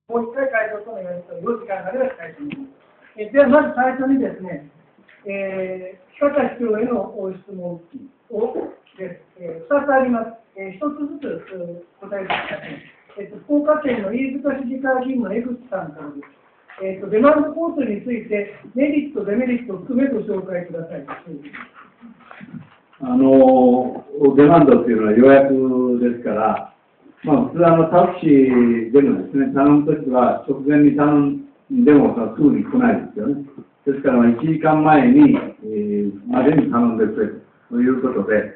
もう一回回答とお願いします。4時間がではしたいと思います。では、まず最初にですね、北田市長への質問をです、2つあります。1つずつ答えてください。福岡県の飯塚市議会議員の江口さんからです。デマンドコースについて、メリット、デメリットを含めご紹介ください。 デマンドっていうのは予約ですから、普通タクシーでもですね、頼むときは直前に頼んでもすぐに来ないですよね。ですから1時間前に、までに頼んでくれということで、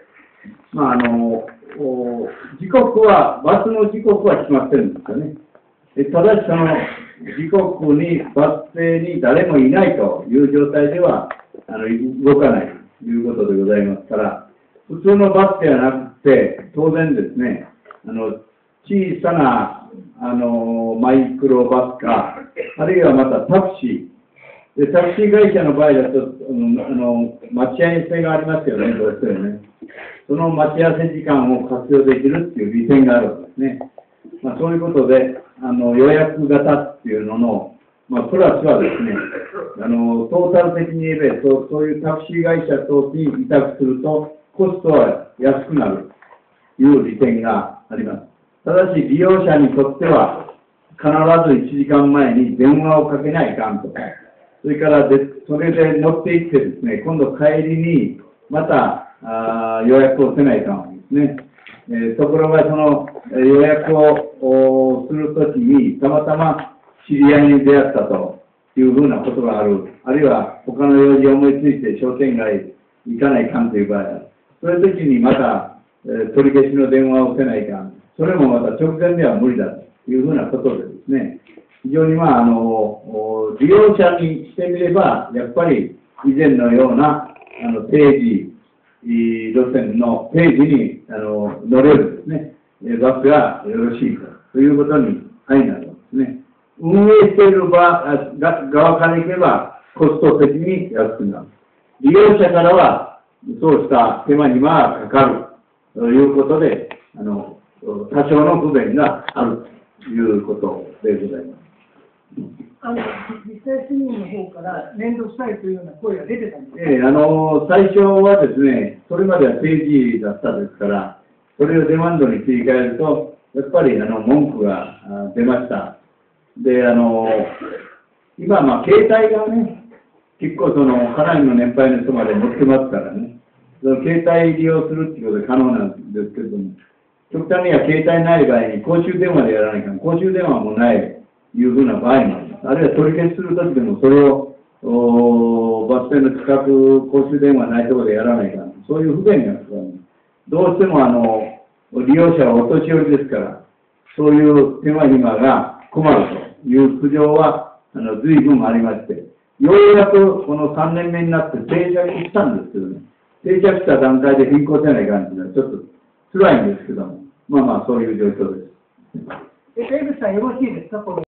時刻は、バスの時刻は決まってるんですよね。ただしその時刻にバス停に誰もいないという状態では動かないということでございますから、普通のバスではなくて、当然ですね、小さなマイクロバスか、あるいはまたタクシー。でタクシー会社の場合だと待合せがありますよね、どうしてもね。その待ち合わせ時間を活用できるっていう利点があるわけですね。そういうことで、予約型っていうのの、プラスはですね、トータル的に言えば、そういうタクシー会社等に委託すると、コストは安くなるという利点があります。ただし、利用者にとっては、必ず1時間前に電話をかけないかんとか、それからそれで乗っていってですね、今度帰りにまた予約をせないかんですね。ところがその予約をするときにたまたま知り合いに出会ったというふうなことがある。あるいは他の用事を思いついて商店街行かないかんという場合、そういうときにまた取り消しの電話をせないかん。それもまた直前では無理だというふうなことでですね、非常に利用者にしてみれば、やっぱり以前のような定時路線の定時に乗れるですね、バスがよろしいということになるんですね。運営している側からいけば、コスト的に安くなる。利用者からは、そうした手間暇がかかるということで、多少の不便があるということでございます。 実際市民の方から面倒くさいというような声が出てたんですか。 最初はですね、それまでは定時だったですから、それをデマンドに切り替えると、やっぱり文句が出ました。で、今、携帯がね、結構かなりの年配の人まで持ってますからね、その携帯利用するっていうことで可能なんですけれども、極端には携帯ない場合に公衆電話でやらないかん、公衆電話もないというふうな場合もあります。あるいは取り消しするときでも、それをバス停の近く、公衆電話ないところでやらないかん、そういう不便があるから、ね、どうしても利用者はお年寄りですから、そういう手間暇が困るという苦情は随分ありまして、ようやくこの3年目になって定着したんですけどね、定着した段階で変更せないかんというのはちょっと辛いんですけども、そういう状況です。 江口さん、よろしいですか、これ。